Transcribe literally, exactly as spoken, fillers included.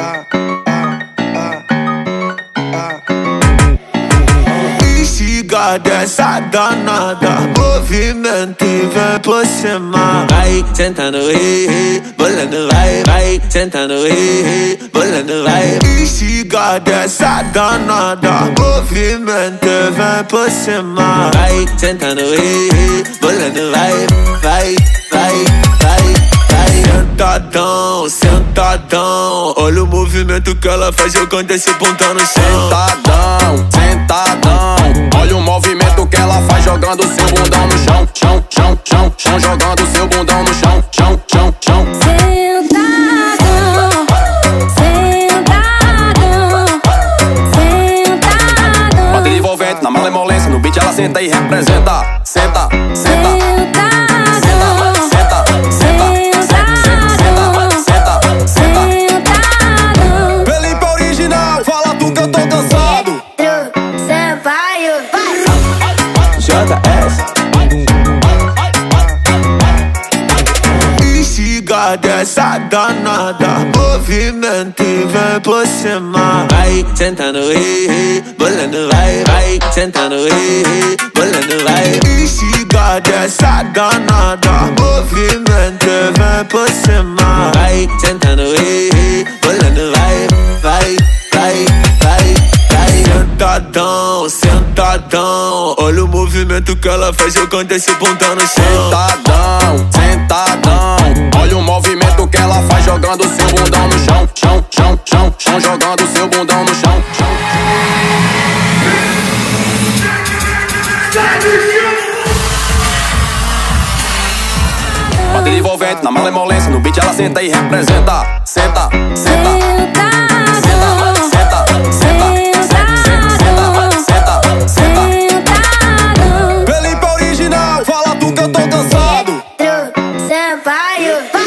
Instiga dessa danada, movimento e vem por cima. Vai sentando, ei, ei, bolando, vai, vai sentando, ei, ei, bolando, vai. Instiga dessa danada, movimento e vem por cima. Vai sentando, ei, ei, bolando, vai, vai, vai, vai. Sentadão, sentadão, olha o movimento que ela faz jogando esse bundão no chão. Sentadão, sentadão, olha o movimento que ela faz jogando seu bundão no chão. Chão, chão, chão, chão, jogando seu bundão no chão. Chão, chão, chão. Sentadão, sentadão, sentadão. Bota envolvente na malemolência, no beat ela senta e representa. Senta, senta. Instiga dessa danada, movimento e vem por cima. Vai sentando, ei, ei, bolando, vai, vai sentando, ei, ei, bolando, vai. Instiga dessa danada, movimento e vem por cima. Vai sentando, ei, ei, bolando, vai, vai, vai, vai, vai. Sentadão, sentadão, olha o movimento que ela faz jogando esse bundão no chão. Sentadão, sentadão, olha o movimento que ela faz jogando seu bundão no chão. Chão, chão, chão, chão, jogando seu bundão no chão. Bota envolvente na malemolência, no beat ela senta e representa. Senta, senta. Pedro Sampaio.